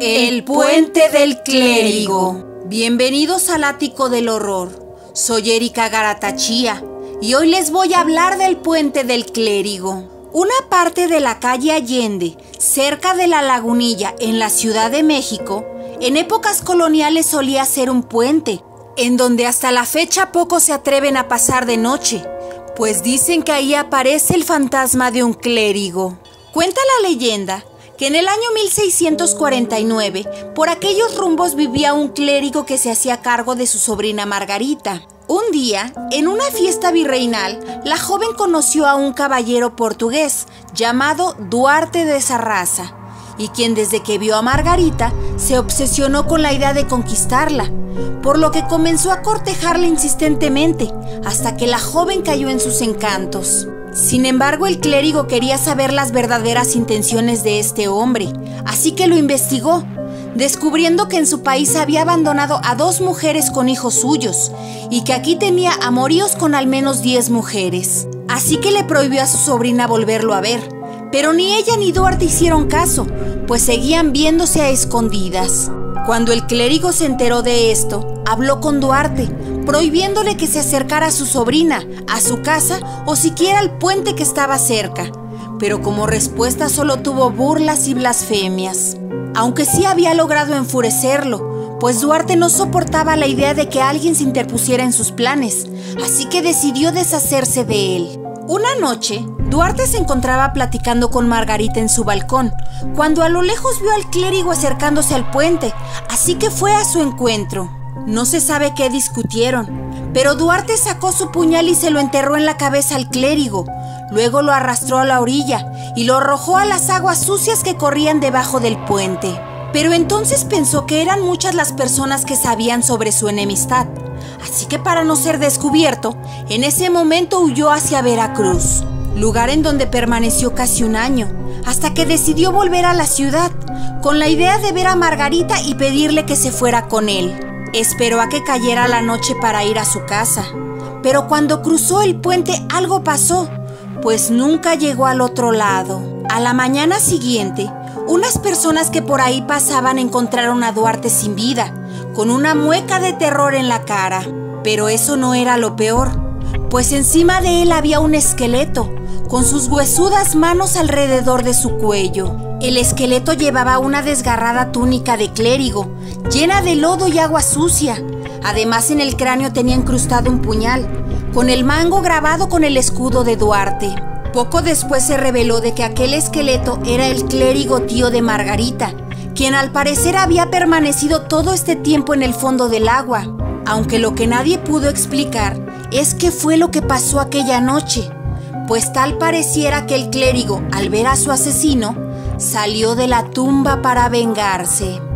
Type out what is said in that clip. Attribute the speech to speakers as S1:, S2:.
S1: El puente del clérigo. Bienvenidos al ático del horror. Soy Erika Garatachía y hoy les voy a hablar del puente del clérigo. Una parte de la calle Allende, cerca de la Lagunilla, en la Ciudad de México, en épocas coloniales solía ser un puente, en donde hasta la fecha pocos se atreven a pasar de noche, pues dicen que ahí aparece el fantasma de un clérigo. Cuenta la leyenda que en el año 1649, por aquellos rumbos vivía un clérigo que se hacía cargo de su sobrina Margarita. Un día, en una fiesta virreinal, la joven conoció a un caballero portugués llamado Duarte de Sarraza, y quien desde que vio a Margarita se obsesionó con la idea de conquistarla, por lo que comenzó a cortejarla insistentemente, hasta que la joven cayó en sus encantos. Sin embargo, el clérigo quería saber las verdaderas intenciones de este hombre, así que lo investigó, descubriendo que en su país había abandonado a 2 mujeres con hijos suyos y que aquí tenía amoríos con al menos 10 mujeres. Así que le prohibió a su sobrina volverlo a ver, pero ni ella ni Duarte hicieron caso, pues seguían viéndose a escondidas. Cuando el clérigo se enteró de esto, habló con Duarte, prohibiéndole que se acercara a su sobrina, a su casa o siquiera al puente que estaba cerca, pero como respuesta solo tuvo burlas y blasfemias. Aunque sí había logrado enfurecerlo, pues Duarte no soportaba la idea de que alguien se interpusiera en sus planes, así que decidió deshacerse de él. Una noche, Duarte se encontraba platicando con Margarita en su balcón, cuando a lo lejos vio al clérigo acercándose al puente, así que fue a su encuentro. No se sabe qué discutieron, pero Duarte sacó su puñal y se lo enterró en la cabeza al clérigo. Luego lo arrastró a la orilla y lo arrojó a las aguas sucias que corrían debajo del puente. Pero entonces pensó que eran muchas las personas que sabían sobre su enemistad, así que para no ser descubierto, en ese momento huyó hacia Veracruz, lugar en donde permaneció casi un año, hasta que decidió volver a la ciudad, con la idea de ver a Margarita y pedirle que se fuera con él. Esperó a que cayera la noche para ir a su casa, pero cuando cruzó el puente algo pasó, pues nunca llegó al otro lado. A la mañana siguiente, unas personas que por ahí pasaban encontraron a Duarte sin vida, con una mueca de terror en la cara. Pero eso no era lo peor, pues encima de él había un esqueleto, con sus huesudas manos alrededor de su cuello. El esqueleto llevaba una desgarrada túnica de clérigo, llena de lodo y agua sucia. Además, en el cráneo tenía incrustado un puñal, con el mango grabado con el escudo de Duarte. Poco después se reveló de que aquel esqueleto era el clérigo tío de Margarita, quien al parecer había permanecido todo este tiempo en el fondo del agua, aunque lo que nadie pudo explicar es qué fue lo que pasó aquella noche, pues tal pareciera que el clérigo, al ver a su asesino, salió de la tumba para vengarse.